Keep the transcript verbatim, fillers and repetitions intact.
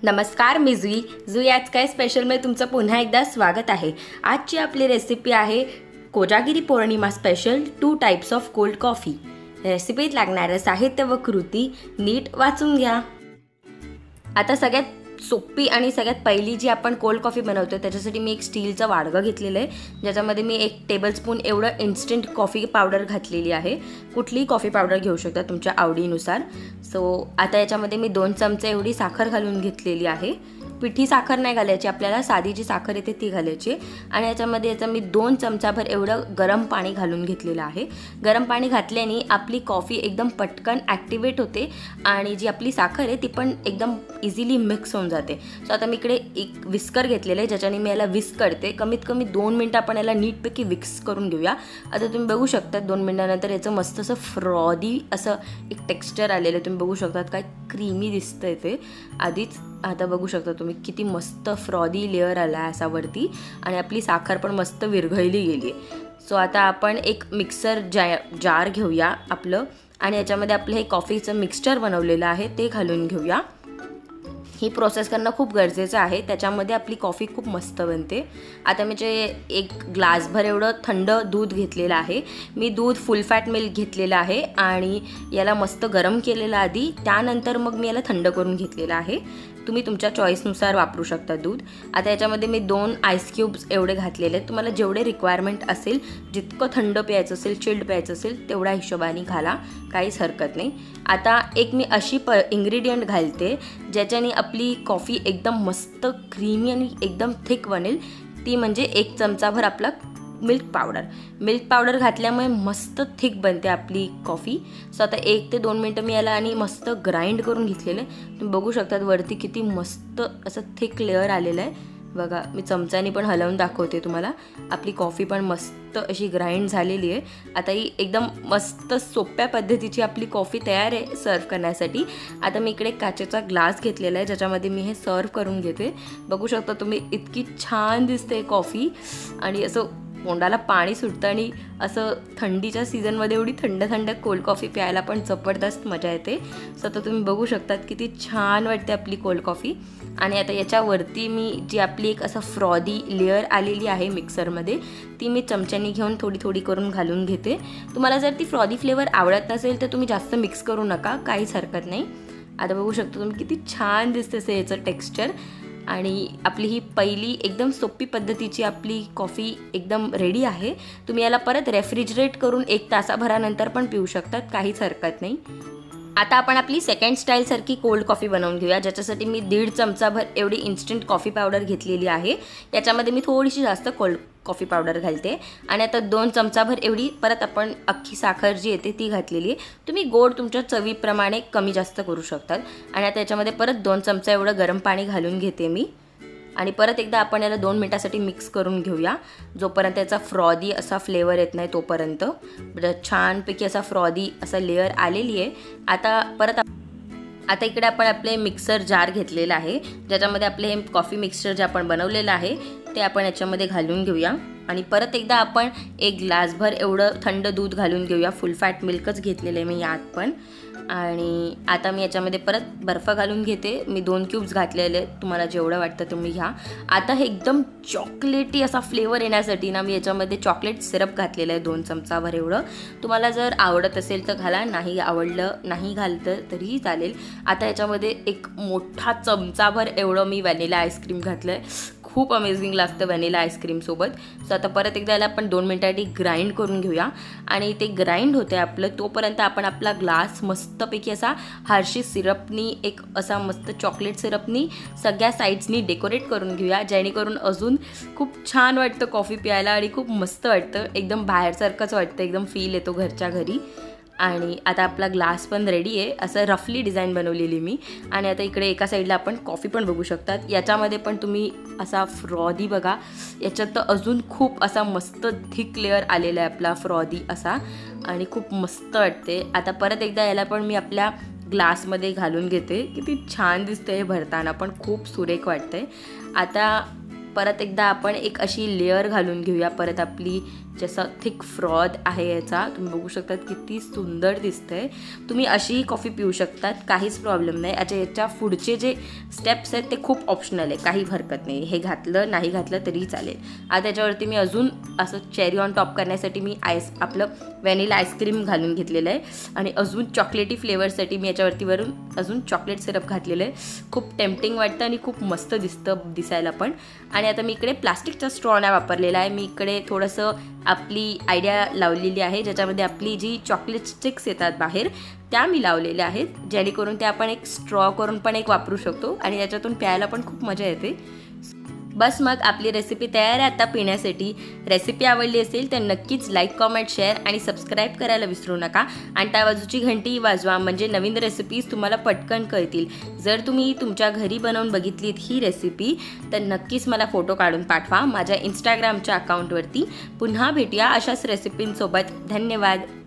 नमस्कार, मी जुई जुई आज काय स्पेशलमध्ये तुमचं पुन्हा एकदा स्वागत आहे। आजची आपली रेसिपी आहे Kojagiri Purnima special two types of cold coffee. रेसिपीत लागणारे साहित्य व कृती नीट वाचून घ्या। आता सगळ्यात सोपी आणि सगळ्यात पहिली जी आपण कोल्ड कॉफी बनवतो त्याच्यासाठी मी एक स्टीलचं वाडगं घेतलेलं आहे, ज्याच्यामध्ये मी एक टेबलस्पून एवढं इन्स्टंट कॉफी पावडर घातलेली आहे। कुठलीही कॉफी पावडर घेऊ शकता तुमच्या आवडीनुसार। सो आता याच्यामध्ये मी दोन चमचे एवढी साखर घालून घेतलेली आहे। पिठी साखर नाही घालायची, आपल्याला साधी जी साखर येते ती घालायची। आणि याच्यामध्ये याचा मी दोन चमचाभर एवढं गरम पाणी घालून घेतलेलं आहे। गरम पाणी घातल्याने आपली कॉफी एकदम पटकन ॲक्टिवेट होते आणि जी आपली साखर आहे ती पण एकदम इझिली मिक्स होऊन जाते। सो आता मी इकडे एक विस्कर घेतलेलं आहे, ज्याच्याने मी याला विस्क करते। कमीत कमी दोन मिनटं आपण याला नीटपैकी विक्स करून घेऊया। आता तुम्ही बघू शकता दोन मिनटानंतर याचं मस्त असं फ्रॉदी असं एक टेक्स्चर आलेलं आहे। तुम्ही बघू शकता काय क्रीमी दिसतंय ते आधीच। आता बघू शकता तुम्ही किती मस्त फ्रॉदी लेअर आला आहे असा वरती, आणि आपली साखर पण मस्त विरघळली गेली आहे। सो आता आपण एक मिक्सर जा जार घेऊया आपलं, आणि याच्यामध्ये आपलं हे कॉफीचं मिक्सचर बनवलेलं आहे ते घालून घेऊया। ही प्रोसेस करणं खूप गरजेचं आहे, त्याच्यामध्ये आपली कॉफी खूप मस्त बनते। आता मी जे एक ग्लासभर एवढं थंड दूध घेतलेलं आहे, मी दूध फुल फॅट मिल्क घेतलेलं आहे आणि याला मस्त गरम केलेलं आधी, त्यानंतर मग मी याला थंड करून घेतलेलं आहे। तुम्ही तुमच्या चॉईसनुसार वापरू शकता दूध। आता याच्यामध्ये मी दोन आईस क्यूब्स एवढे घातलेले आहेत। तुम्हाला जेवढे रिक्वायरमेंट असेल, जितकं थंड प्यायचं असेल, चिल्ड प्यायचं असेल तेवढ्या हिशोबाने घाला, काहीच हरकत नाही। आता एक मी अशी प इन्ग्रेडियंट घालते ज्याच्याने आपली कॉफी एकदम मस्त क्रीमी आणि एकदम थिक बनेल, ती म्हणजे एक चमचाभर आपला मिल्क पावडर। मिल्क पावडर घातल्यामुळे मस्त थिक बनते आपली कॉफी। सो आता एक ते दोन मिनटं मी याला आणि मस्त ग्राइंड करून घेतलेलं आहे। तुम्ही बघू शकता वरती किती मस्त असं थिक लेअर आलेलं आहे बघा। मी चमच्याने पण हलवून दाखवते तुम्हाला। आपली कॉफी पण मस्त अशी ग्राइंड झालेली आहे। आता ही एकदम मस्त सोप्या पद्धतीची आपली कॉफी तयार आहे सर्व करण्यासाठी। आता मी इकडे काचेचा ग्लास घेतलेला आहे, ज्याच्यामध्ये मी हे सर्व करून घेते। बघू शकता तुम्ही इतकी छान दिसते कॉफी, आणि असं तोंडाला पाणी सुटतं, आणि असं थंडीच्या सीझनमध्ये एवढी थंड थंड कोल्ड कॉफी प्यायला पण जबरदस्त मजा येते। सो आता तुम्ही बघू शकतात किती छान वाटते आपली कोल्ड कॉफी। आणि आता याच्यावरती मी जी आपली एक असं फ्रॉदी लेअर आलेली आहे मिक्सरमध्ये, ती मी चमच्याने घेऊन थोडी थोडी करून घालून घेते। तुम्हाला जर ती फ्रॉदी फ्लेवर आवडत नसेल तर तुम्ही जास्त मिक्स करू नका, काहीच हरकत नाही। आता बघू शकता तुम्ही किती छान दिसते असं याचं टेक्स्चर। आणि आपली ही पहिली एकदम सोपी पद्धतीची आपली कॉफी एकदम रेडी आहे। तुम्ही याला परत रेफ्रिजरेट करून एक तासाभरानंतर पण पिऊ शकतात, काहीच हरकत नाही। आता आपण आपली सेकंड स्टाईलसारखी कोल्ड कॉफी बनवून घेऊया, ज्याच्यासाठी मी दीड चमचाभर एवढी इन्स्टंट कॉफी पावडर घेतलेली आहे। याच्यामध्ये मी थोडीशी जास्त कोल्ड कॉफी पावडर घालते, आणि आता दोन चमचाभर एवढी परत आपण अख्खी साखर जी येते ती घातलेली आहे। तुम्ही गोड तुमच्या चवीप्रमाणे कमी जास्त करू शकतात। आणि आता याच्यामध्ये परत दोन चमचा एवढं गरम पाणी घालून घेते मी, आणि परत एकदा आपण याला दोन मिनिटासाठी मिक्स करून घेऊया, जोपर्यंत याचा फ्रॉदी असा फ्लेवर येत नाही तोपर्यंत। छानपैकी असा फ्रॉदी असा लेअर आलेली आहे। आता परत आता इकडे आपण आपले मिक्सर जार घेतलेला आहे, ज्याच्यामध्ये आपले हे कॉफी मिक्सचर जे आपण बनवलेलं आहे ते आपण याच्यामध्ये घालून घेऊया। आणि परत एकदा आपण एक ग्लासभर एवढं थंड दूध घालून घेऊया। फुल फॅट मिल्कच घेतलेलं आहे मी यात पण। आणि आता मी याच्यामध्ये परत बर्फ घालून घेते। मी दोन क्यूब्स घातलेले आहेत, तुम्हाला जेवढं वाटतं तुम्ही घ्या। आता हे एकदम चॉकलेटी असा फ्लेवर येण्यासाठी ना मी याच्यामध्ये चॉकलेट सिरप घातलेलं आहे दोन चमचाभर एवढं। तुम्हाला जर आवडत असेल तर घाला, नाही आवडलं नाही घालतं तरीही चालेल। आता याच्यामध्ये एक मोठा चमचाभर एवढं मी व्हॅनिला आईस्क्रीम घातलं आहे। खूप अमेझिंग लागतं व्हॅनिला आईस्क्रीमसोबत। सो आता परत एकदा याला आपण दोन मिनिटांनी ग्राइंड करून घेऊया, आणि ते ग्राइंड होते आपलं तोपर्यंत आपण आपला ग्लास मस्तपैकी असा हर्षी सिरपनी एक असा मस्त चॉकलेट सिरपनी सगळ्या साईड्सनी डेकोरेट करून घेऊया, जेणेकरून अजून खूप छान वाटतं कॉफी प्यायला आणि खूप मस्त वाटतं, एकदम बाहेरसारखंच वाटतं, एकदम फील येतो घरच्या घरी। आणि आता आपला ग्लास पण रेडी आहे, असं रफली डिझाईन बनवलेली मी। आणि आता इकडे एका साईडला आपण कॉफी पण बघू शकतात, याच्यामध्ये पण तुम्ही असा फ्रॉदी बघा, याच्यात तर अजून खूप असा मस्त थिक लेअर आलेला आहे आपला फ्रॉदी असा, आणि खूप मस्त वाटते। आता परत एकदा याला पण मी आपल्या ग्लासमध्ये घालून घेते। किती छान दिसते हे भरताना पण, खूप सुरेख वाटते। आता परत एकदा आपण एक अशी लेअर घालून घेऊया परत आपली जसा थिक फ्रॉद आहे याचा, तुम्ही बघू शकतात किती सुंदर दिसतंय. तुम्ही अशीही कॉफी पिऊ शकतात, काहीच प्रॉब्लेम नाही. अच्छा, याच्या पुढचे जे स्टेप्स आहेत ते खूप ऑप्शनल आहे, काही हरकत नाही. हे घातलं नाही घातलं तरी चालेल. आता त्याच्यावरती मी अजून असं चेरी ऑन टॉप करण्यासाठी मी आईस आपलं व्हॅनिला आईस्क्रीम घालून घेतलेलं आहे आणि अजून चॉकलेटी फ्लेवरसाठी मी याच्यावरती वरून अजून चॉकलेट सिरप घातलेलं आहे. खूप टेम्पटिंग वाटतं आणि खूप मस्त दिसतं दिसायला पण. आणि आता मी इकडे प्लास्टिकचा स्ट्रॉ नाही वापरलेला आहे, मी इकडे थोडंसं आपली आयडिया लावलेली आहे, ज्याच्यामध्ये आपली जी चॉकलेट स्टिक्स येतात बाहेर त्या मी लावलेल्या आहेत, जेणेकरून ते आपण एक स्ट्रॉ करून पण एक वापरू शकतो आणि याच्यातून प्यायला पण खूप मजा येते. बस मग आपली रेसिपी तयार आहे आता पिण्यासाठी. रेसिपी आवडली असेल तर नक्कीच लाईक, कॉमेंट, शेअर आणि सबस्क्राईब करायला विसरू नका. आणि त्या बाजूची घंटी वाजवा, म्हणजे नवीन रेसिपीज तुम्हाला पटकन कळतील. जर तुम्ही तुमच्या घरी बनवून बघितलीत ही रेसिपी तर नक्कीच मला फोटो काढून पाठवा माझ्या इंस्टाग्रामच्या अकाउंटवरती. पुन्हा भेटूया अशाच रेसिपींसोबत. धन्यवाद.